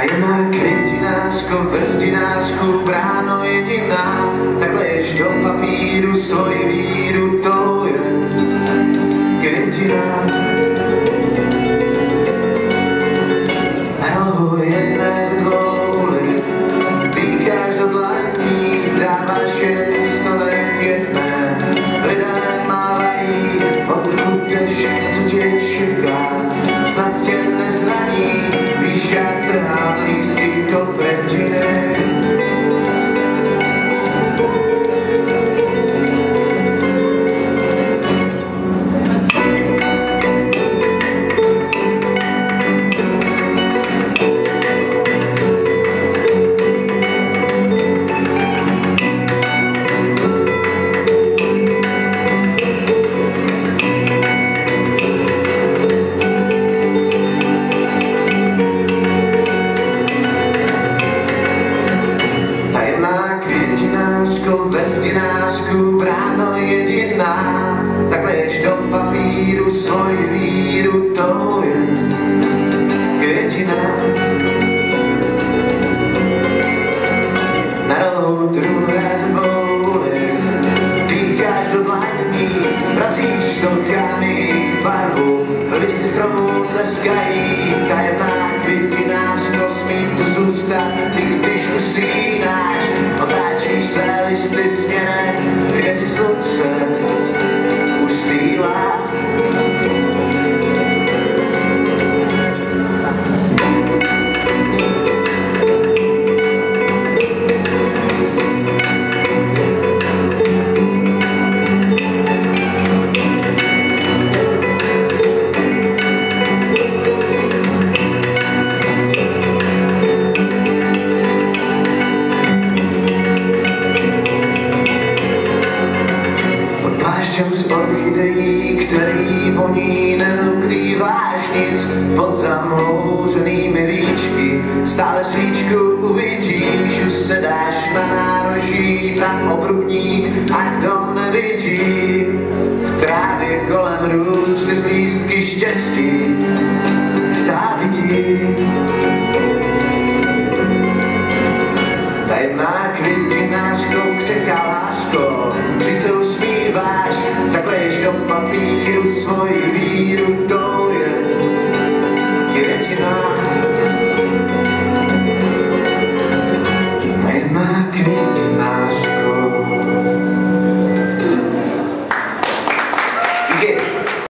Tajemná květinářko, veštinářku, bráno jediná, zakleješ do papíru svoji víru, to je květina. Na rohu jedné ze dvou ulic, píkáš do dlaní, dáváš jeden stonek jedné, lidé mávají, odkud jdeš, co tě čeká, snad tě nezraní, víš, jak trhám lístky kopertiny. Veštinářku, bráno jediná, zakleješ do papíru svoji víru, to je květina. Na rohu druhé z dvou ulic, dýcháš do dlaní, vracíš sokami barvu, listy stromů tleskají, tajemná květinářko, smí to zůstat, i když usínáš, otáčíš se listy směrem, kde si slunce ustýlá. Z orchidejí, který voní, neukrýváš nic, pod zamhouřenými víčky, stále svíčku uvidíš, usedáš na nároží, na obrubník, a kdo nevidí, v trávě kolem růst 4 lístky štěstí, závidí.